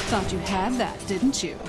Thought you had that, didn't you?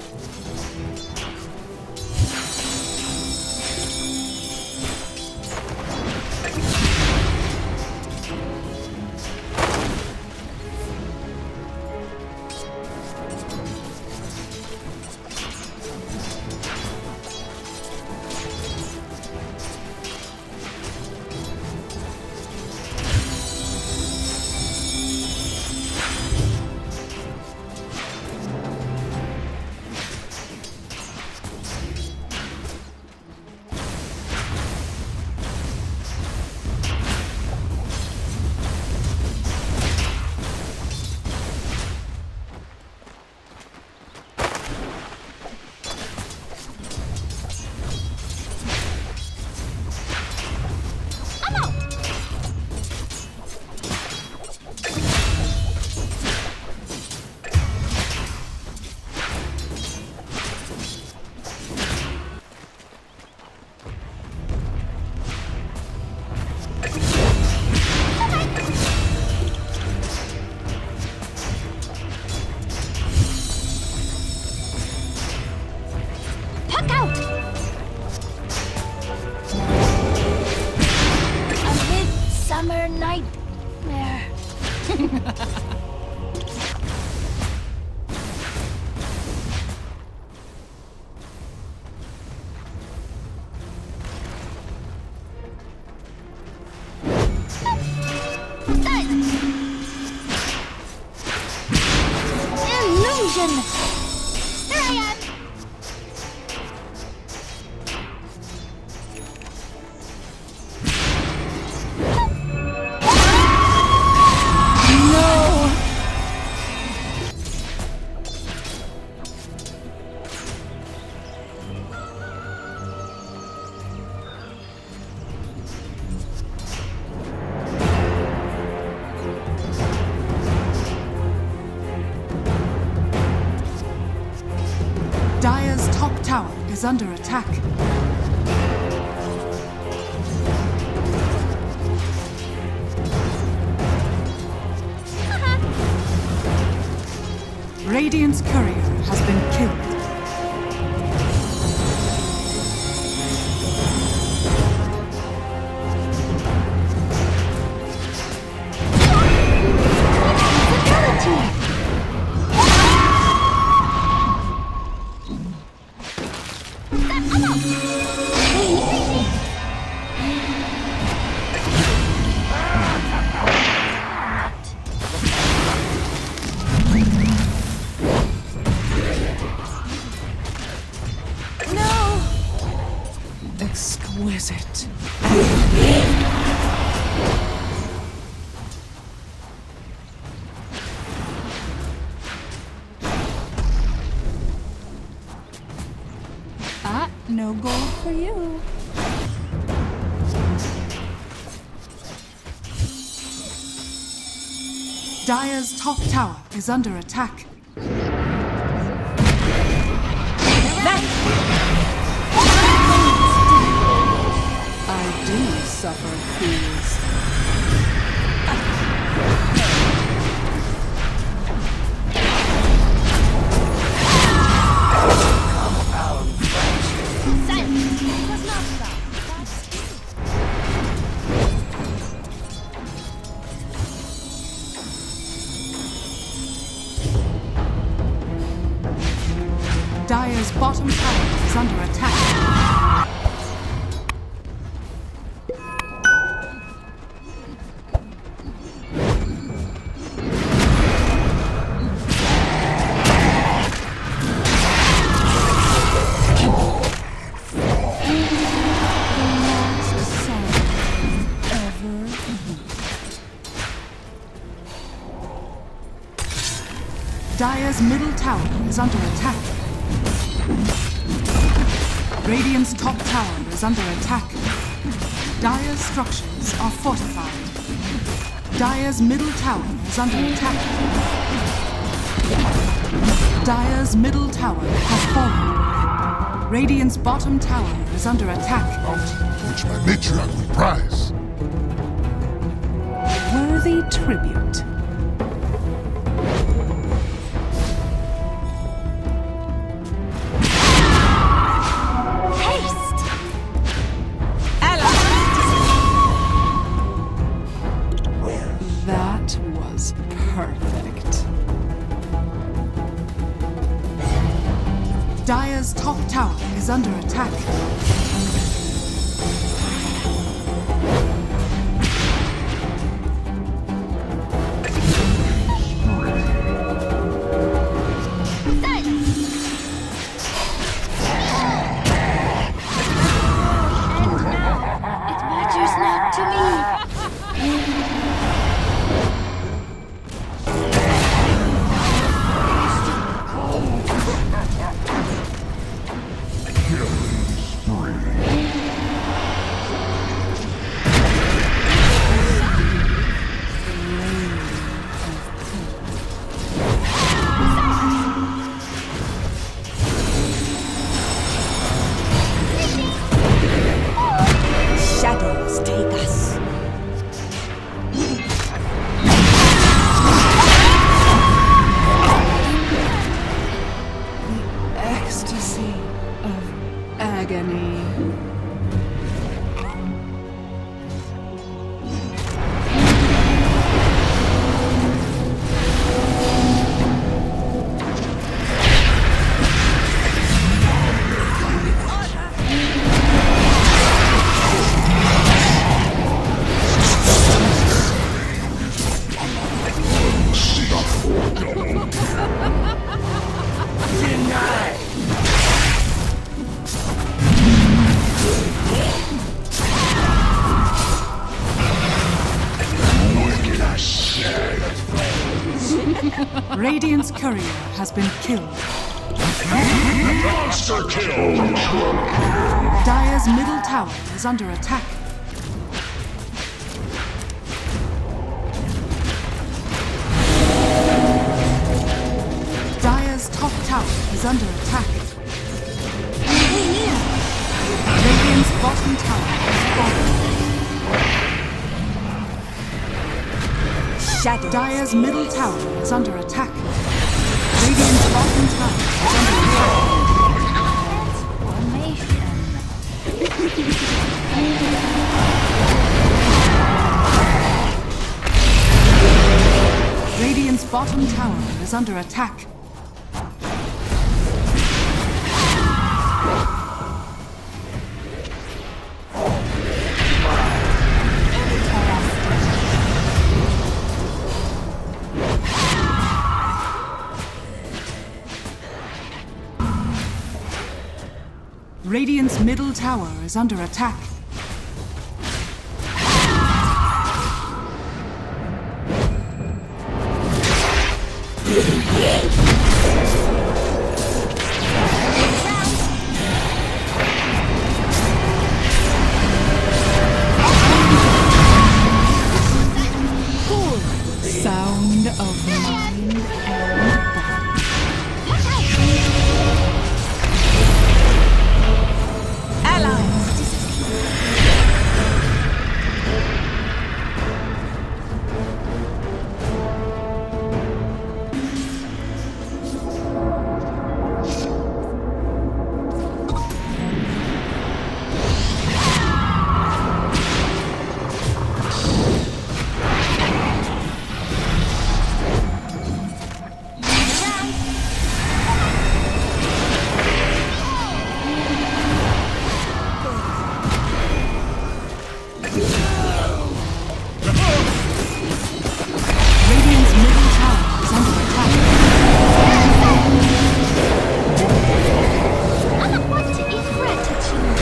Dire's top tower is under attack. Radiant's courier has been killed. Exquisite. No gold for you. Dire's top tower is under attack. I do suffer fools. Dire's bottom tower is under attack. Dire's middle tower is under attack. Radiant's top tower is under attack. Dire's structures are fortified. Dire's middle tower is under attack. Dire's middle tower has fallen. Radiant's bottom tower is under attack. Which my matriarch would prize. Worthy tribute. Dire's top tower is under attack. Shadows take us. The ecstasy of agony. Radiant's courier has been killed. Monster kill! Dire's middle tower is under attack. Dire's top tower is under attack. Radiant's bottom tower is falling. Shadows. Dire's middle tower is under attack. Radiant's bottom tower is under attack. Radiant's bottom tower is under attack. Radiant's middle tower is under attack. Sound of mind and body. Allies disappear. Radiant's middle tower is under attack. I don't want to eat gratitude.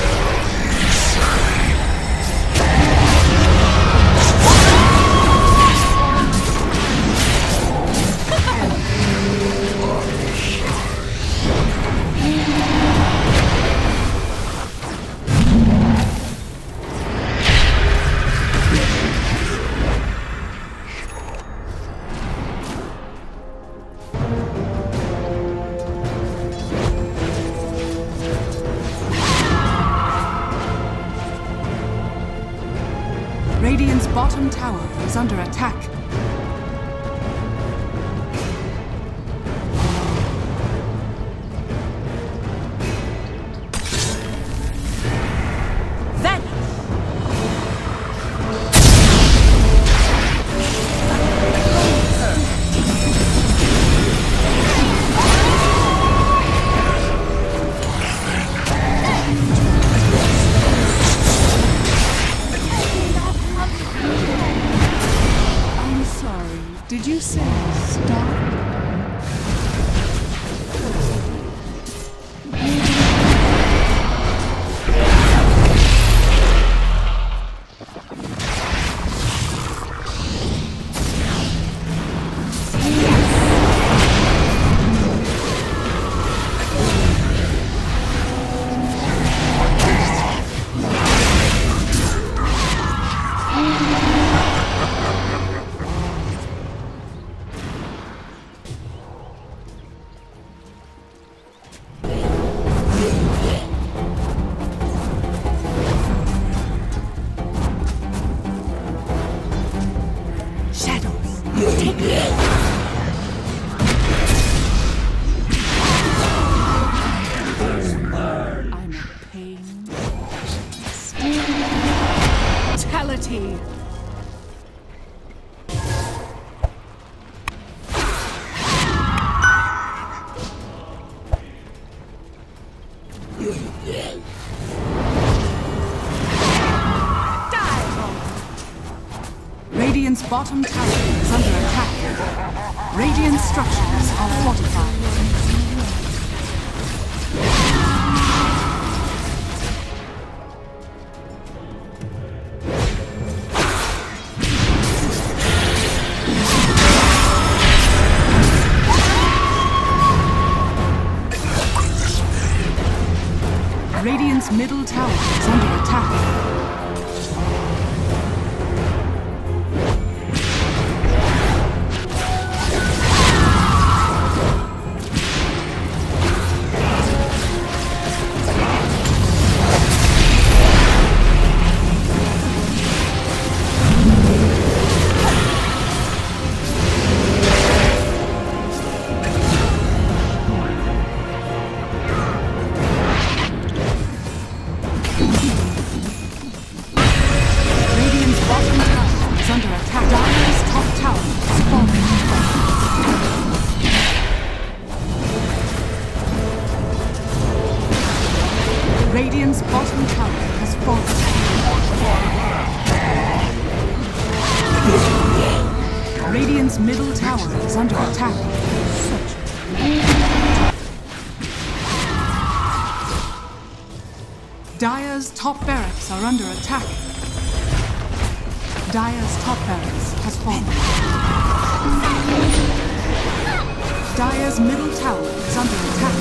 Radiant's bottom tower is under attack. bottom tower is under attack. Radiant structures are fortified. Radiant's middle tower is under attack. Radiant's bottom tower has fallen. Radiant's middle tower is under attack. Dire's top barracks are under attack. Dire's top barracks has fallen. Dire's middle tower is under attack.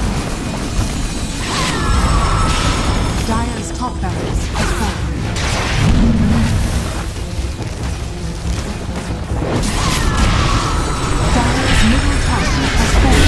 Dire's top barracks has fallen. Dire's middle tower has fallen.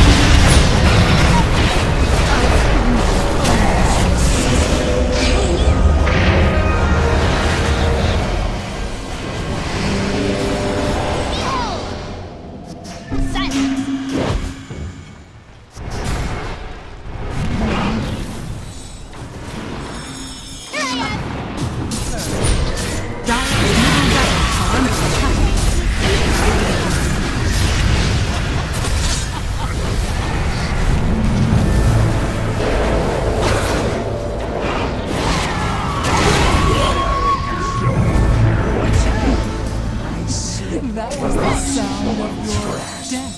That was the sound of your death.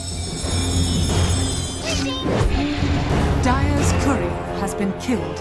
Dire's courier has been killed.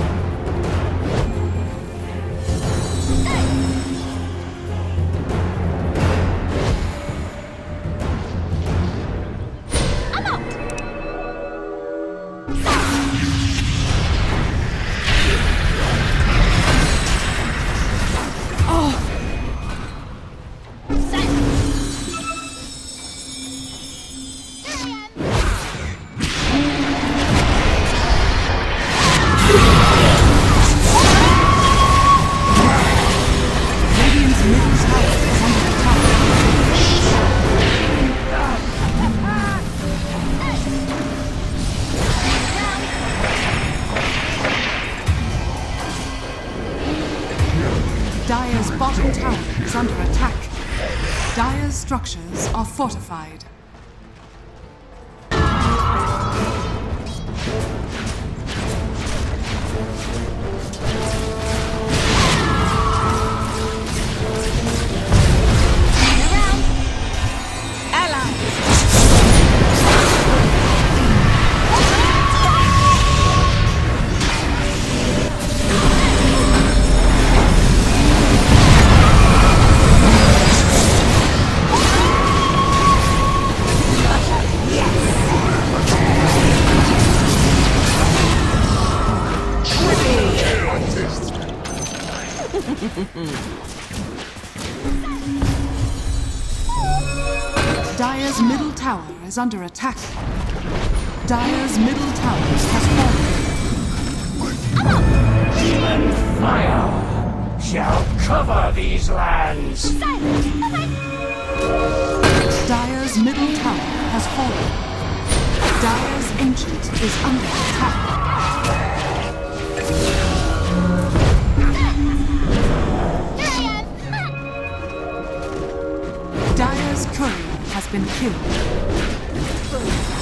Dire's bottom tower is under attack. Dire's structures are fortified. Dire's middle tower is under attack. Dire's middle tower has fallen. Demon fire shall cover these lands. Dire's middle tower has fallen. Dire's ancient is under attack. Dire's courier has been killed.